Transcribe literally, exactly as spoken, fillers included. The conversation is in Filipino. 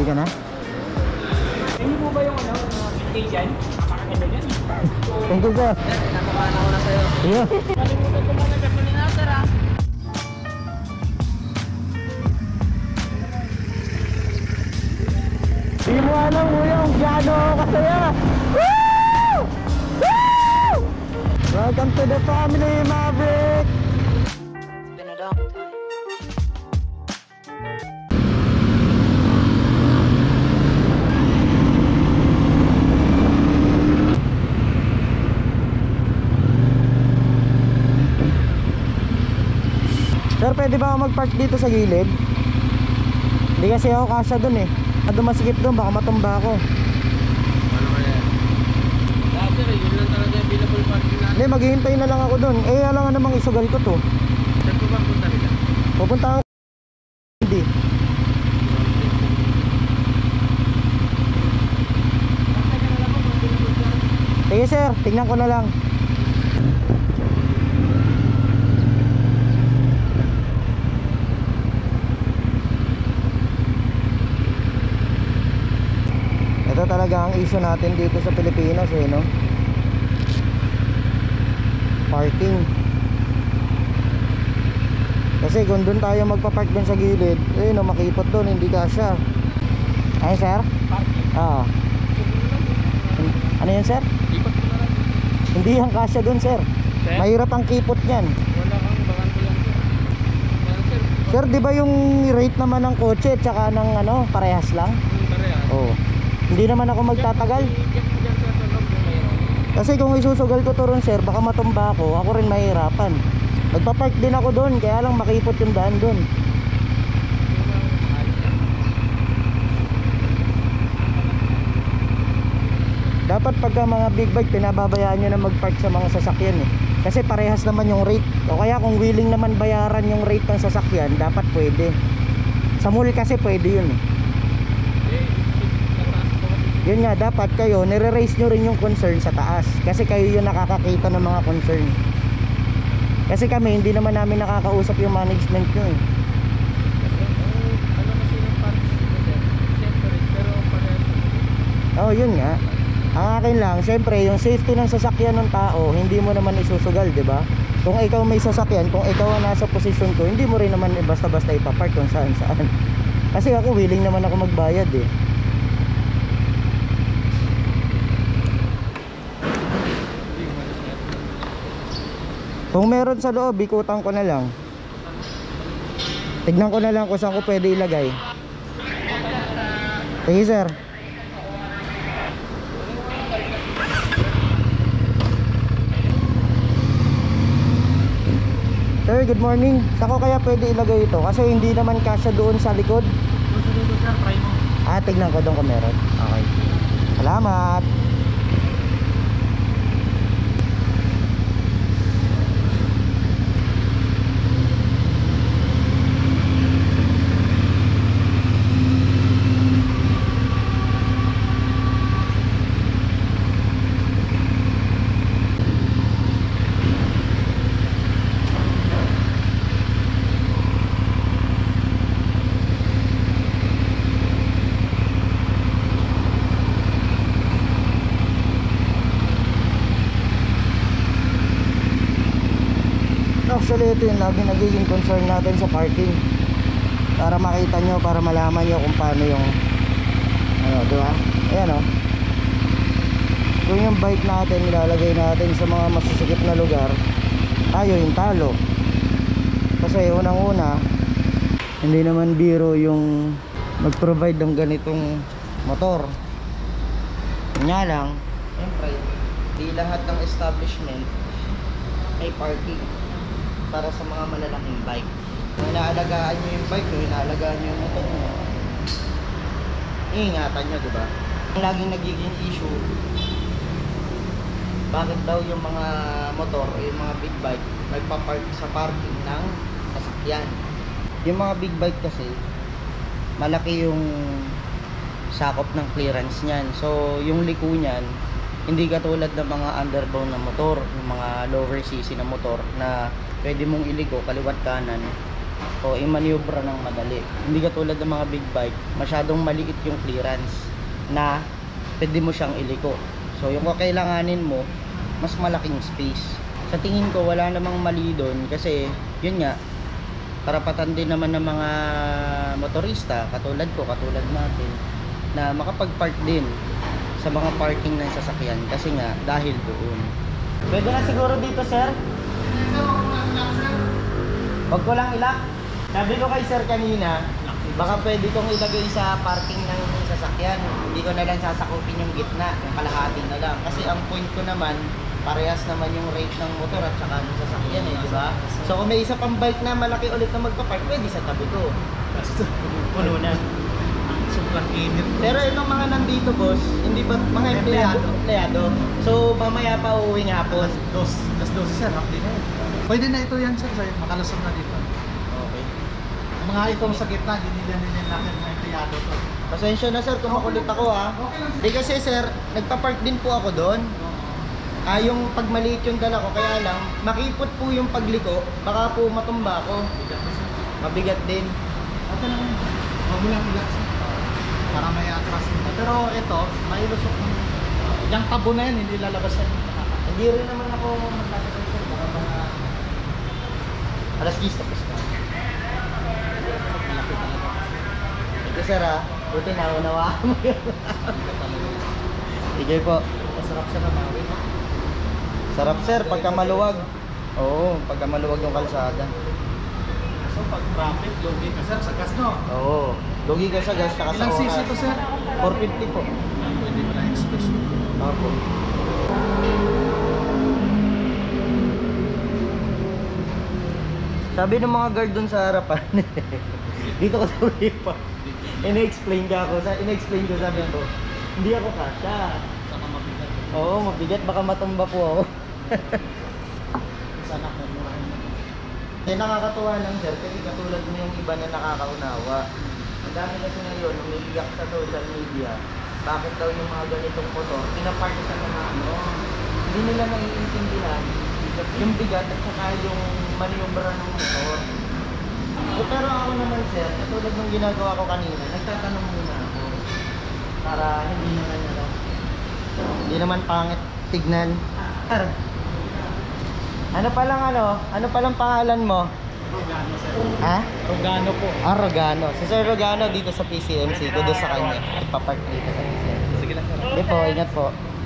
ka na? Hindi mo ba yung ano, vintage yan? Napakaganda yan. Thank you, sir. Napamana ko na sa'yo. Iya. Kalimutan ko mga gasolinator ah. Hindi mo alam mo yung gano kasaya. Woo! Woo! Welcome to the family, Maverick. It's been a long time. Sir, pwede ba ako mag-park dito sa gilid? Hindi kasi ako kasya dun eh. Pag masikip dun, baka matumba ako. Ano kaya? Dahil sir, yun lang talaga available parking natin. Hindi, maghihintay na lang ako dun. Eh, alam nga namang isugal ko to. Saan po ba punta nila? Pupunta ako. Hindi. Sige sir, tingnan ko na lang. Ito talaga ang issue natin dito sa Pilipinas eh, no? Parking. Kasi kung doon tayo magpa-park doon sa gilid, eh no, makipot doon, hindi kasya. Ayun sir? Parking? Oo. Ano yan sir? Ikot ko na lang. Hindi yan kasya doon sir. Sir? Mahirap ang kipot niyan. Wala kang bakante lang sir. Wala sir. Sir, di ba yung rate naman ng kotse at saka ng ano, parehas lang? Yung parehas. Oo. Hindi naman ako magtatagal. Check mo dyan sa loob yung mayroon. Kasi kung isusugal ko to ron sir, baka matumba ako, ako rin mahirapan. Magpa-park din ako doon, kaya lang makipot yung daan doon. Dapat pagka mga big bike, pinababayaan nyo na mag-park sa mga sasakyan eh. Kasi parehas naman yung rate. O kaya kung willing naman bayaran yung rate ng sasakyan, dapat pwede. Sa mall kasi pwede yun eh. Yun nga, dapat kayo nire-raise nyo rin yung concern sa taas. Kasi kayo yung nakakakita ng mga concern. Kasi kami, hindi naman namin nakakausap yung management nyo eh. Ano kasi yung parking sir? Separate pero parehas. Oo, yun nga. Ang akin lang, syempre, yung safety ng sasakyan ng tao, hindi mo naman isusugal, di ba? Kung ikaw may sasakyan, kung ikaw ang nasa posisyon ko, hindi mo rin naman basta-basta ipapark kung saan-saan. Kasi ako, willing naman ako magbayad eh. Kung meron sa loob, ikutan ko na lang. Tignan ko na lang kung saan ko pwede ilagay. Sige sir. Sir, good morning. Saan ko kaya pwede ilagay ito? Kasi hindi naman kasya doon sa likod. Doon sa dito sir, try mo. Ah, tignan ko doon kung meron. Okay. Salamat. Actually ito yung lagi nagiging concern natin sa parking, para makita nyo, para malaman nyo kung paano yung ano, diba? Ayan o, kung yung bike natin nilalagay natin sa mga masusikip na lugar, tayo yung talo. Kasi unang una, hindi naman biro yung mag-provide ng ganitong motor. Nga lang, siyempre di lahat ng establishment may parking para sa mga malalaking bike. Kung inaalagaan nyo yung bike nyo, inaalagaan nyo yung motor nyo, iingatan nyo, diba? Ang laging nagiging issue, bakit daw yung mga motor, yung mga big bike, nagpa-park sa parking ng sasakyan. Yung mga big bike kasi, malaki yung sakop ng clearance niyan. So, yung liko niyan, hindi katulad ng mga underbound na motor, yung mga lower cc na motor na pwede mong iliko kaliwat kanan o i-maneuver ng madali. Hindi katulad ng mga big bike, masyadong maliit yung clearance na pwede mo siyang iliko. So yung kakailanganin mo, mas malaking space. Sa tingin ko wala namang mali doon kasi yun nga, karapatan din naman ng mga motorista katulad ko, katulad natin, na makapag-park din sa mga parking ng sasakyan kasi nga dahil doon. Pwede na siguro dito, sir? Huwag ko lang ilak. Sabi ko kay sir kanina, baka pwede kong ilagay sa parking ng sasakyan. Hindi ko na lang sasakupin yung gitna, yung kalahati na lang. Kasi ang point ko naman, parehas naman yung rate ng motor at saka ng sasakyan eh, di ba? So kung may isa pang bike na malaki ulit na magpa-park, pwede sa tabi ko. Puno na. Sobrang init. Pero itong mga nandito, boss, hindi ba mga empleyado? empleyado. So mamaya pa uuwing hapon. Dos. Dos dos sir. Hapdi na yun. Pwede na ito yan sir. Sa'yo. Makalusog na dito. Okay. Ang mga itong sa gitna, hindi nila nilalakin mga empleyado to. Pasensya na sir kung makulit ako ha. Hindi kasi sir, nagpa-park din po ako doon. Ah, yung pag maliit yung dala ko, kaya lang, makipot po yung pagliko, baka po matumba ako. Mabigat din. Okay lang yun. Huwag mo lang ilat sir. Para may atras nito. Pero ito, may lusok ng... Yung tabo na yan, hindi lalabas yan. Hindi rin naman ako magtatagal sir, baka mga alas diyes tapos na. Malaki talaga. Sige sir ha, buti na unawaan mo yun. Sige po. Masarap siya na mawin. Sarap sir, pagka maluwag. Oo, pagka maluwag yung kalsada. So pag traffic, lugi ka sir, sa gas no? Oo, lugi ka sa gas, saka sa Ilang oras. cc to sir? four fifty po. Pwede mo na express. Opo. Sabi ng mga guard dun sa harapan, dito ko tuloy pa. Ina-explain ka ako, sa ina-explain ko sabi ko, hindi ako kasya. Saka mabigat. Oo, mabigat, baka matumba po ako. Sana ko murahin mo. Kaya nakakatuwa lang sir, kasi katulad mo yung iba na nakakaunawa. Ang dami kasi ngayon, umiiyak sa social media, bakit daw yung mga ganitong motor, pinapark sa mga ano, hindi nila naiintindihan yung bigat at saka yung maniobra ng motor. So, pero ako naman sir, katulad ng ginagawa ko kanina, nagtatanong muna ako para hindi naman ano, hindi naman pangit tignan. Sir, ano palang ano, ano palang pangalan mo? Rogano sir. Ha? Rogano po. Ah, Rogano. Si Sir Rogano dito sa P C M C ko, doon sa kanya. Ipapark dito sa P C M C. Sige lang sir. Hindi po, ingat po.